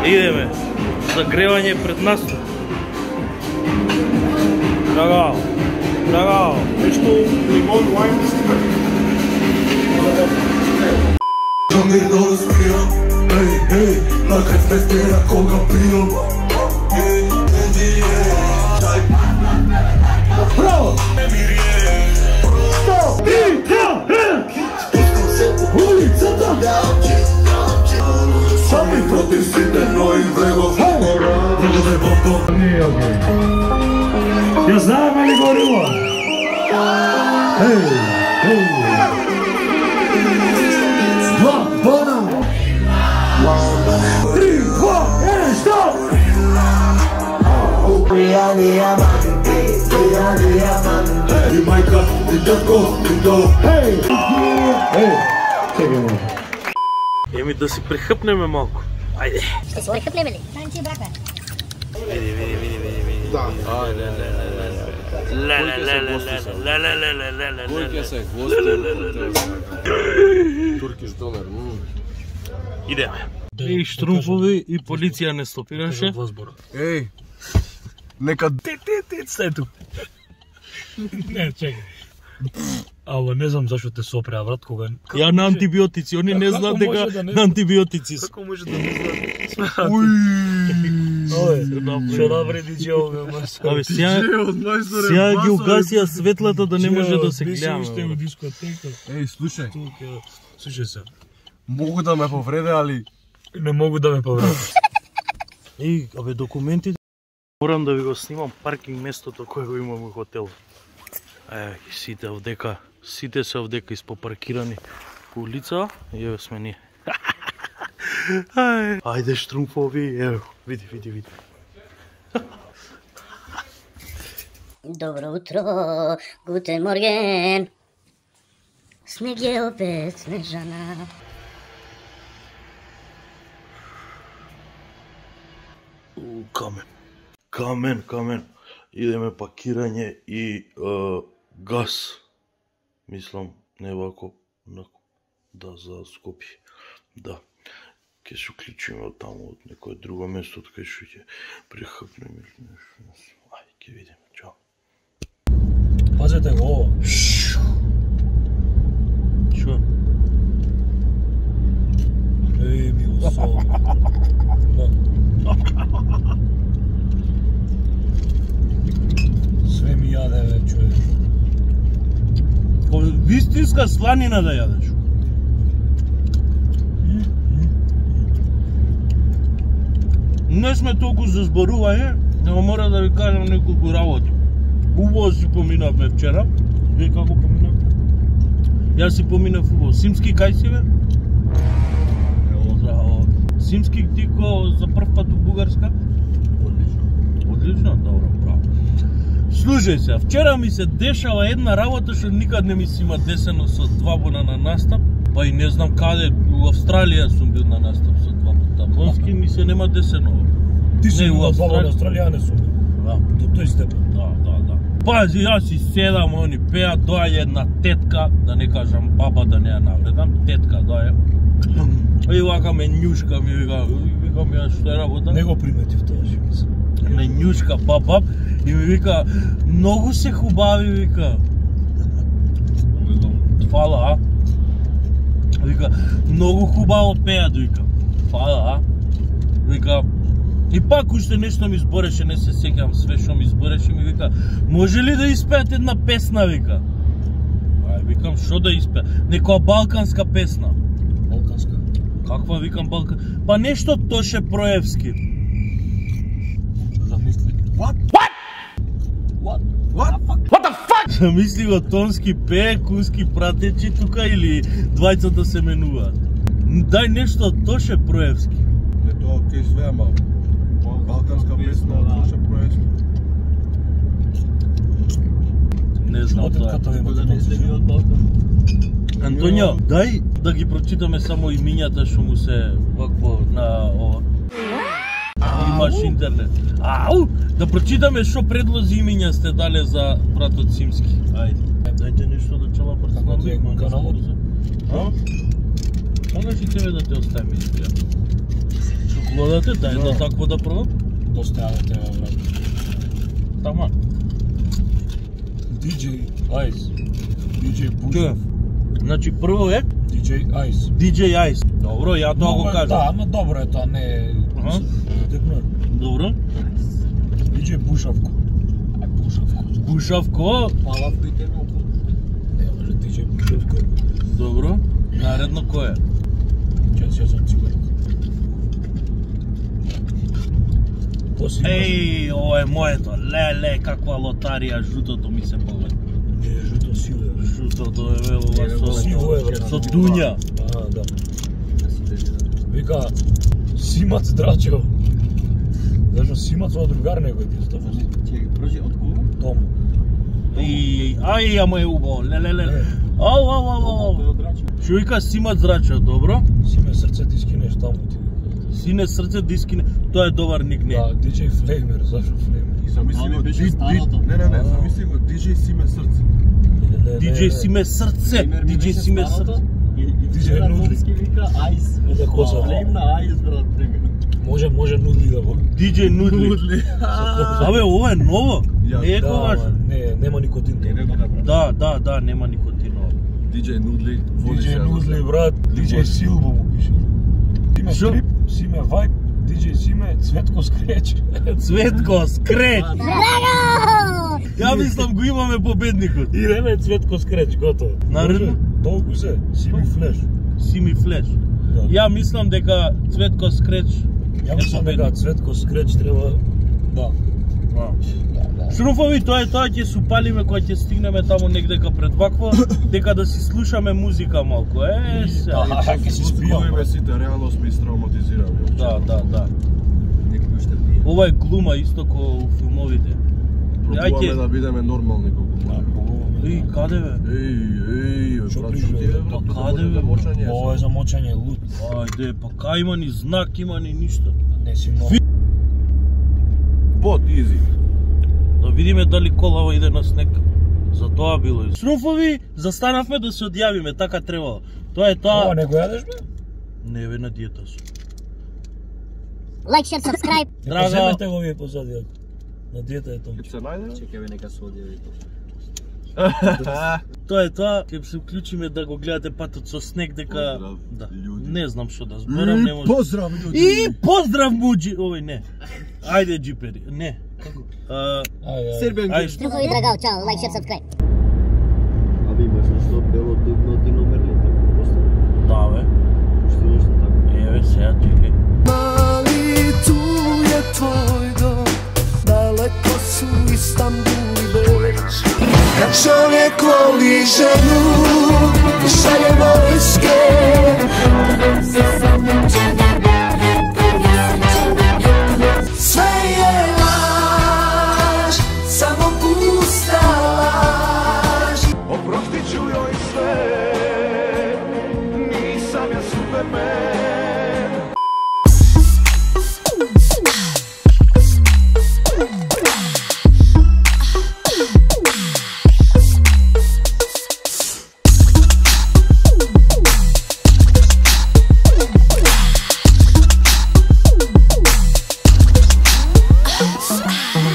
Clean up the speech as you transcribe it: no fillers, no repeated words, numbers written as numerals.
Идеме. Загревање пред наступ. Браво. Браво. Нешто лимон, лайм, супер. Mirno spijam, ej, ej, nakad festera koga pijam. Bravo! Stop! Ulicata! Sami protiv siteno i vregov. Vrgove bombo. Nije okej. Ja znam ali gorivo. Hej, hej. Dva, bona! 3, 2, 1, stop! I majka, i tatko, i to, hej! Hej! Čekaj malo. Еми да си прехъпнеме малко. Айде. Ще се прехъпнеме ли? Дай ти брака. Види. Да. Айде. Горкия се гости. Туркиш донер. Идеме. И штрумфови и полиција не стопираше. Ей, нека... Сето. Не, чекай. Ама не знам зашто те сопреа, брат, кога... Ја на антибиотици, они не знаат дека на антибиотици се. Како може да не знаат? Што навреди джеове, маса. Абе, сега ги угасија светлата да не може да се гледаме. Беше уште у дискотека. Ей, слушай, Слушай се. могу да ме повреде, али... Не могу да ме повредиш. Ей, абе, документите... Морам да ви го снимам паркинг местото кое го имам во хотел. Сите овдека, сите се овдека испопаркирани по улица, и еве сме ние. Ајде штрумфови, ево, види. Добро утро, гутен морген. Снег е опет снежана. Камен. Идеме пакирање и газ. Мислам, не вако, да, за Скопје. Да. Ке се уклучиме од таму, од некое друго место, кај што ќе прехапнеме. Ајде, ке видиме, чао. Пазете го ово. Шо? Еј, мило со. Све ми јаде, бе, човек. Вистинска сланина да јадеш. Не сме толку за зборување, но мора да ви кажам неколку работи. Убаво си поминавме вчера. Вие како поминавте? Јас си поминав убаво. Симски, кај си, бе? Симски, ти ко за прв пат у Бугарска? Одлично, добро, браво. Слушај се, вчера ми се дешава една работа што никад не ми си има десено со 2 бона на настап, па и не знам каде, у Австралија сум бил на настап со 2 пата. Монски ми се нема десено. Ти си у Австралија не сум бил. Да. До тој степен. Да. Пази, јас си седам, они пеат, доаѓа една тетка, да не кажам баба, да не ја навредам, тетка доаѓа. И вака ме њушка, ми викам ја што е работа? Не го приметив тоа, што мислам. Ме њушка баб и ми вика, многу се хубави, вика. Викам, фала, Вика, многу хубаво пеат, вика. Фала, Вика, и пак уште нешто ми збореше, не се сеќавам све што ми збореше, ми вика, може ли да испеат една песна, вика? Викам, што да испеат? Некоја балканска песна. Балканска? Каква, викам, балканска? Па нешто Тоше Проевски. Замисли. What? Замисли го Тонски пее, Куски пратечи тука или двајцата се менуваат. Дај нешто од Тоше Проевски. Не, тоа кај све, ама балканска песна од Тоше Проевски. Не знам тоа. Антонио, дај да ги прочитаме само имињата што му се вакво на ова. Имаш интернет. Ау! Да прочитаме што предлози имиња сте дале за братот Симски. Ајде. Дајте нешто да чела брзо. Каналот? Могаш и тебе да те оставим изгледа. Гледате, дај да такво да пробам. Поставете ме, брат. Тама. DJ Ice. DJ Чуј. Бушев. Значи прво е DJ Ice. DJ Ice. Добро, ја тоа го кажам. Да, ама добро е тоа, не е... Добро. DJ Бушавко. Бушавко. Бушавко. Палавките му. Не, може DJ Бушавко. Добро. Наредно кој е? Ќе сум цигарка. Еј, ова е моето. Леле, каква лотарија, жутото ми се повеќе. Не, жуто сиво е. Жутото е ова Сиво е, брат. со дуња. Да. Вика, Симац Драчо. Зашто Симац ова другар некој ти става. Чекай, прожи од кого? Тому. И ај, ама е убаво. Леле. Ау. Што вика Симац Драчо, добро? Симе срце ти скинеш таму ти. Сине срце дискине, тоа е добар никнейм. Да, DJ Flamer, зашто Flamer? Замисли го беше Не, замисли го DJ Симе срце. DJ Симе срце, DJ Симе срце. DJ Нудли. вика Айс. Да коза. Флейм на Айс, брат, примерно. Може Нудли да го. DJ Нудли. Абе, ова е ново. Не е Да, коваш. ама нема никотин. Да, нема никотино. DJ Нудли. DJ Нудли, брат, DJ Силбо му пише. Симе Шо? Трип, Симе Вайб, DJ Симе, Цветко Скреч. Цветко, скреч. Ја мислам го имаме победникот. Идеме Цветко Скреч, готово. Наредно? Може, толку се, Сими Флеш. Сими Флеш. Да. Ја мислам дека Цветко скреч Ја мислам дека Цветко Скреч треба... Да. Шруфови, тоа ќе се упалиме кога ќе стигнеме таму негдека пред вакво, дека да си слушаме музика малку. Се. Ќе си спиваме. Спиваме сите, реално сме истравматизирани. Да. Ова е глума исто ко у филмовите. Пробуваме да бидеме нормални колку може. И каде бе? Еј, брат, што ти е, брат, Каде, бе? мочање? Ова е за мочање лут. Ајде, па кај има ни знак, има ни ништо. Не си много. Бот, изи. Да видиме дали колава иде на снег. За тоа било. Шруфови, застанавме да се одјавиме, така требало. Тоа е Ова тоа. не го јадеш бе? Не бе, на диета сум. Like, share, subscribe. Драга. Земете го вие позади. На диета е тоа. Ќе се најде? Чекай, бе, нека се одјави тоа. Тоа е тоа, ќе се вклучиме да го гледате патот со снег дека Поздрав, да. луѓе. Не знам што да зборам, не може. Поздрав, луѓе. И поздрав муџи, овој не. Ајде джипери, не. Како? Сербијан Ајде. Штрухови Драгал, чао, like, share, subscribe. Аби имаш нешто бело дugno ти номер ли така постави? Да бе. Што нешто така? Еве сега чекај. Mali tu je tvoj dom, daleko su Istanbul i Beč. Kad čovjek voli ženu, šalje vojske.